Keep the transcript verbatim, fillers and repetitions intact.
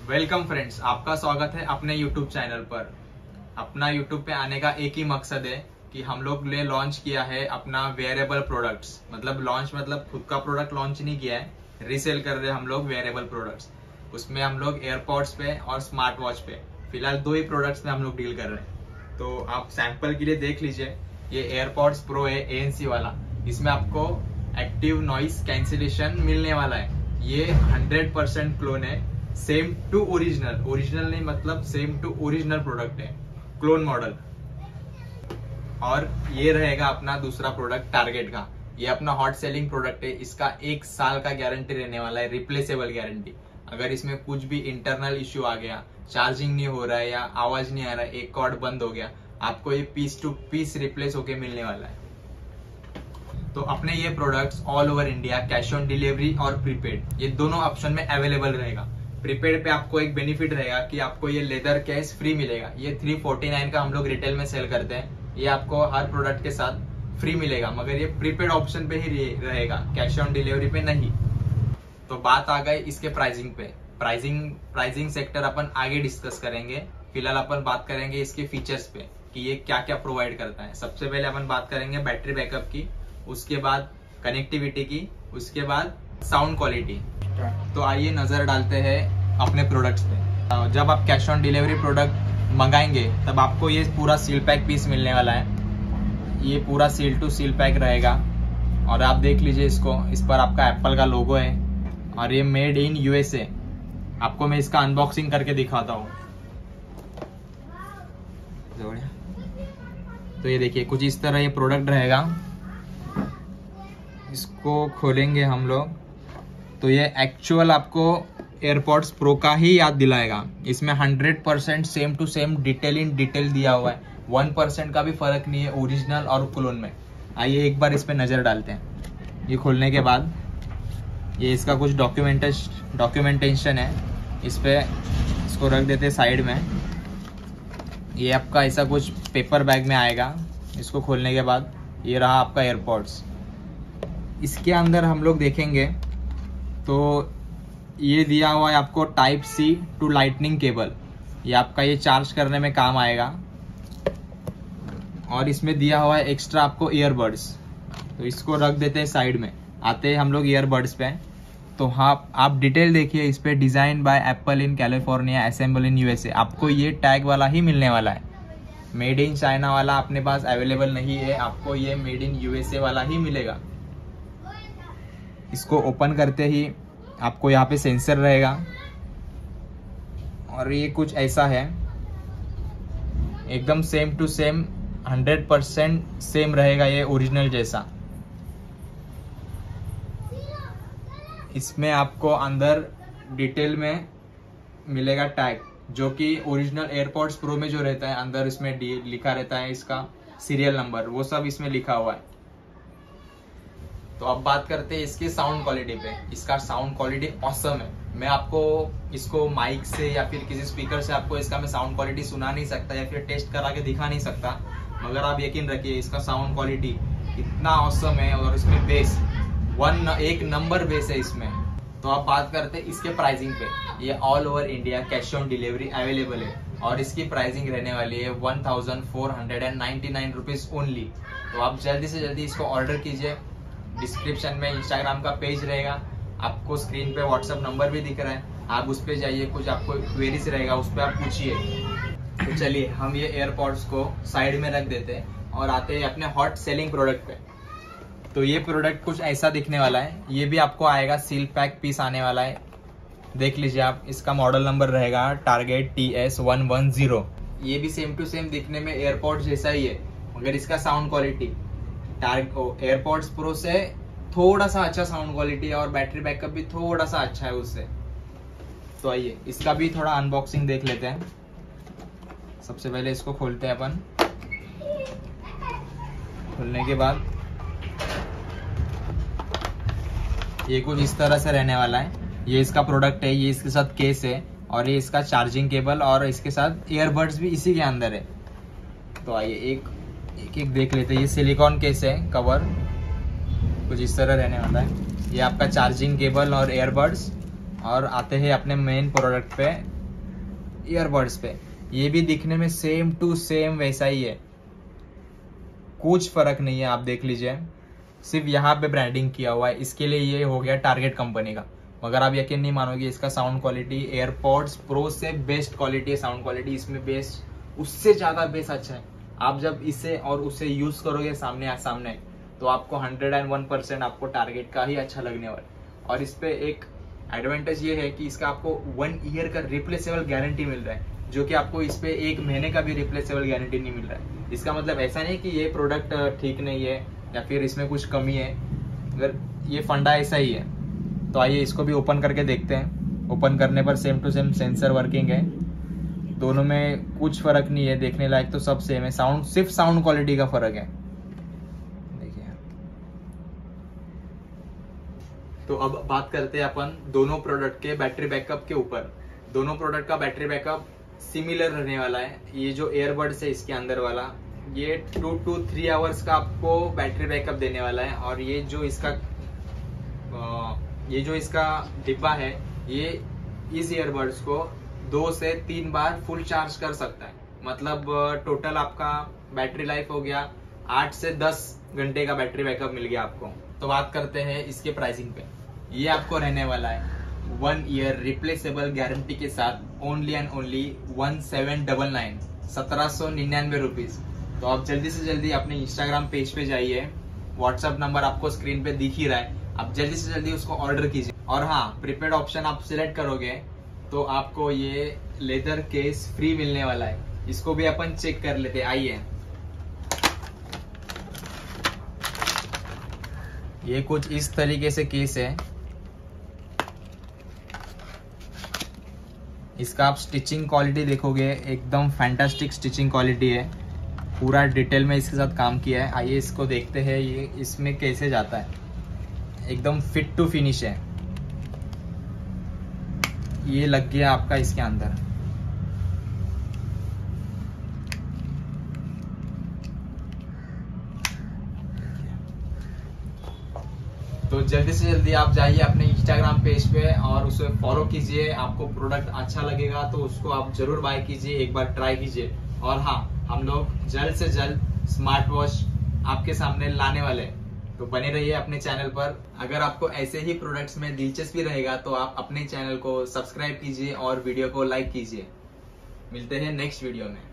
Welcome friends, आपका स्वागत है अपने यूट्यूब चैनल पर। अपना यूट्यूब पे आने का एक ही मकसद है कि हम लोग ने लॉन्च किया है अपना वेयरेबल प्रोडक्ट्स। मतलब लॉन्च मतलब खुद का प्रोडक्ट लॉन्च नहीं किया है, रीसेल कर रहे हैं हम लोग वेयरेबल प्रोडक्ट्स। उसमें हम लोग एयरपॉड्स पे और स्मार्ट वॉच पे फिलहाल दो ही प्रोडक्ट्स में हम लोग डील कर रहे हैं। तो आप सैंपल के लिए देख लीजिए, ये एयरपॉड्स प्रो है ए एन सी वाला। इसमें आपको एक्टिव नॉइस कैंसिलेशन मिलने वाला है। ये हंड्रेड परसेंट क्लोन है, सेम टू ओरिजिनल। ओरिजिनल नहीं मतलब सेम टू ओरिजिनल प्रोडक्ट है, क्लोन मॉडल। और ये रहेगा अपना दूसरा प्रोडक्ट टारगेट का। ये अपना हॉट सेलिंग प्रोडक्ट है। इसका एक साल का गारंटी रहने वाला है, रिप्लेसेबल गारंटी। अगर इसमें कुछ भी इंटरनल इश्यू आ गया, चार्जिंग नहीं हो रहा है या आवाज नहीं आ रहा है, एक कॉर्ड बंद हो गया, आपको ये पीस टू पीस रिप्लेस होके मिलने वाला है। तो अपने ये products all over India cash on delivery और प्रीपेड, ये दोनों ऑप्शन में अवेलेबल रहेगा। प्रीपेड पे आपको एक बेनिफिट रहेगा कि आपको ये लेदर केस फ्री मिलेगा। ये थ्री फोर्टी नाइन का हम लोग रिटेल में सेल करते हैं, ये आपको हर प्रोडक्ट के साथ फ्री मिलेगा, मगर ये प्रीपेड ऑप्शन पे ही रहेगा, कैश ऑन डिलीवरी पे नहीं। तो बात आ गई इसके प्राइसिंग पे। प्राइसिंग प्राइसिंग सेक्टर अपन आगे डिस्कस करेंगे। फिलहाल अपन बात करेंगे इसके फीचर्स पे कि ये क्या क्या प्रोवाइड करता है। सबसे पहले अपन बात करेंगे बैटरी बैकअप की, उसके बाद कनेक्टिविटी की, उसके बाद साउंड क्वालिटी। तो आइए नजर डालते हैं अपने प्रोडक्ट्स पे। जब आप कैश ऑन डिलीवरी प्रोडक्ट मंगाएंगे तब आपको ये पूरा सील पैक पीस मिलने वाला है। ये पूरा सील टू सील पैक रहेगा और आप देख लीजिए इसको, इस पर आपका एप्पल का लोगो है और ये मेड इन यूएसए। आपको मैं इसका अनबॉक्सिंग करके दिखाता हूँ। तो ये देखिए कुछ इस तरह ये प्रोडक्ट रहेगा। इसको खोलेंगे हम लोग तो ये एक्चुअल आपको एयरपॉड्स प्रो का ही याद दिलाएगा। इसमें hundred percent same to same detail in detail दिया हुआ है, वन परसेंट का भी फर्क नहीं है ओरिजिनल और क्लोन में। आइए एक बार इस पे नजर डालते हैं। ये खोलने के बाद ये इसका कुछ डॉक्यूमेंटेशन डॉक्यूमेंटेशन है, इस पे इसको रख देते साइड में। ये आपका ऐसा कुछ पेपर बैग में आएगा। इसको खोलने के बाद ये रहा आपका एयरपॉड्स। इसके अंदर हम लोग देखेंगे तो ये दिया हुआ है आपको type C to lightning cable. ये आपका ये चार्ज करने में काम आएगा। और इसमें दिया हुआ है एक्स्ट्रा आपको ईयरबड्स। तो इसको रख देते हैं साइड में। आते हैं हम लोग ईयरबड्स पे। तो हाँ, आप डिटेल देखिए इस पे, design by Apple in California, assemble in USA. आपको ये टैग वाला ही मिलने वाला है। मेड इन चाइना वाला अपने पास अवेलेबल नहीं है, आपको ये मेड इन यूएसए वाला ही मिलेगा। इसको ओपन करते ही आपको यहाँ पे सेंसर रहेगा और ये कुछ ऐसा है, एकदम same to same hundred percent same रहेगा ये ओरिजिनल जैसा। इसमें आपको अंदर डिटेल में मिलेगा टैग, जो कि ओरिजिनल एयरपॉड्स प्रो में जो रहता है अंदर इसमें लिखा रहता है इसका सीरियल नंबर, वो सब इसमें लिखा हुआ है। तो अब बात करते हैं इसकी साउंड क्वालिटी पे। इसका साउंड क्वालिटी ऑसम है। मैं आपको इसको माइक से या फिर किसी स्पीकर से आपको इसका मैं साउंड क्वालिटी सुना नहीं सकता या फिर टेस्ट करा के दिखा नहीं सकता, मगर आप यकीन रखिए इसका साउंड क्वालिटी इतना ऑसम है। और इसमें बेस वन एक नंबर बेस है इसमें। तो अब बात करते हैं इसके प्राइसिंग पे। ये all over India cash on delivery available है और इसकी प्राइसिंग रहने वाली है one thousand four hundred and ninety nine rupees only. तो आप जल्दी से जल्दी इसको ऑर्डर कीजिए। डिस्क्रिप्शन में इंस्टाग्राम का पेज रहेगा, आपको स्क्रीन पे व्हाट्सएप नंबर भी दिख रहा है, आप उस पे जाइए। कुछ आपको क्वेरीज रहेगा उस पर आप पूछिए। तो चलिए हम ये एयरपॉड्स को साइड में रख देते हैं और आते हैं अपने हॉट सेलिंग प्रोडक्ट पे। तो ये प्रोडक्ट कुछ ऐसा दिखने वाला है। ये भी आपको आएगा सील पैक पीस आने वाला है। देख लीजिए आप, इसका मॉडल नंबर रहेगा Target T S one one zero. ये भी सेम टू सेम दिखने में एयरपॉड्स जैसा ही है, मगर इसका साउंड क्वालिटी एयरपॉड्स प्रो से थोड़ा सा अच्छा साउंड क्वालिटी है और बैटरी बैकअप भी थोड़ा सा अच्छा है उससे। तो आइए इसका भी थोड़ा अनबॉक्सिंग देख लेते हैं। सबसे पहले इसको खोलते हैं अपन। खोलने के बाद ये कुछ इस तरह से रहने वाला है। ये इसका प्रोडक्ट है, ये इसके साथ केस है और ये इसका चार्जिंग केबल और इसके साथ ईयरबड्स भी इसी के अंदर है। तो आइए एक एक एक देख लेते हैं। ये सिलिकॉन केस है, कवर कुछ इस तरह रहने वाला है। ये आपका चार्जिंग केबल और ईयरबड्स और आते हैं अपने मेन प्रोडक्ट पे, ईयरबड्स पे। ये भी दिखने में सेम टू सेम वैसा ही है, कुछ फर्क नहीं है। आप देख लीजिए, सिर्फ यहाँ पे ब्रांडिंग किया हुआ है, इसके लिए ये हो गया टारगेट कंपनी का। मगर आप यकीन नहीं मानोगे, इसका साउंड क्वालिटी एयरपॉड्स प्रो से बेस्ट क्वालिटी है साउंड क्वालिटी। इसमें बेस उससे ज्यादा बेस अच्छा है। आप जब इसे और उसे यूज करोगे सामने सामने तो आपको हंड्रेड एंड वन परसेंट आपको टारगेट का ही अच्छा लगने वाला है। और इस पे एक एडवांटेज ये है कि इसका आपको वन ईयर का रिप्लेसेबल गारंटी मिल रहा है, जो कि आपको इस पे एक महीने का भी रिप्लेसेबल गारंटी नहीं मिल रहा है। इसका मतलब ऐसा नहीं कि ये प्रोडक्ट ठीक नहीं है या फिर इसमें कुछ कमी है, अगर ये फंडा ऐसा ही है। तो आइए इसको भी ओपन करके देखते हैं। ओपन करने पर same to same sensor working है, दोनों में कुछ फर्क नहीं है, देखने लायक तो सब सेम है। साउंड सिर्फ साउंड क्वालिटी का फर्क है। देखिए, तो अब बात करते हैं अपन दोनों प्रोडक्ट के बैटरी बैकअप के ऊपर। दोनों प्रोडक्ट का बैटरी बैकअप सिमिलर रहने वाला है। ये जो एयरबड्स है इसके अंदर वाला, ये टू टू थ्री आवर्स का आपको बैटरी बैकअप देने वाला है। और ये जो इसका ये जो इसका डिब्बा है, ये इस ईयरबड्स को दो से तीन बार फुल चार्ज कर सकता है। मतलब टोटल आपका बैटरी लाइफ हो गया आठ से दस घंटे का बैटरी बैकअप मिल गया आपको। तो बात करते हैं इसके प्राइसिंग पे। ये आपको रहने वाला है वन ईयर रिप्लेसेबल गारंटी के साथ only and only one seven double nine सत्रह सौ निन्यानवे रुपीज। तो आप जल्दी से जल्दी अपने इंस्टाग्राम पेज पे जाइए, व्हाट्सएप नंबर आपको स्क्रीन पे दिख ही रहा है, आप जल्दी से जल्दी उसको ऑर्डर कीजिए। और हाँ, प्रीपेड ऑप्शन आप सिलेक्ट करोगे तो आपको ये लेदर केस फ्री मिलने वाला है। इसको भी अपन चेक कर लेते हैं, आइए। ये कुछ इस तरीके से केस है। इसका आप स्टिचिंग क्वालिटी देखोगे, एकदम फैंटास्टिक स्टिचिंग क्वालिटी है, पूरा डिटेल में इसके साथ काम किया है। आइए इसको देखते हैं ये इसमें कैसे जाता है। एकदम फिट टू फिनिश है। ये लग गया आपका इसके अंदर। तो जल्दी से जल्दी आप जाइए अपने इंस्टाग्राम पेज पे और उसे फॉलो कीजिए। आपको प्रोडक्ट अच्छा लगेगा तो उसको आप जरूर बाय कीजिए, एक बार ट्राई कीजिए। और हाँ, हम लोग जल्द से जल्द स्मार्ट वॉच आपके सामने लाने वाले हैं, तो बने रहिए अपने चैनल पर। अगर आपको ऐसे ही प्रोडक्ट्स में दिलचस्पी रहेगा तो आप अपने चैनल को सब्सक्राइब कीजिए और वीडियो को लाइक कीजिए। मिलते हैं नेक्स्ट वीडियो में।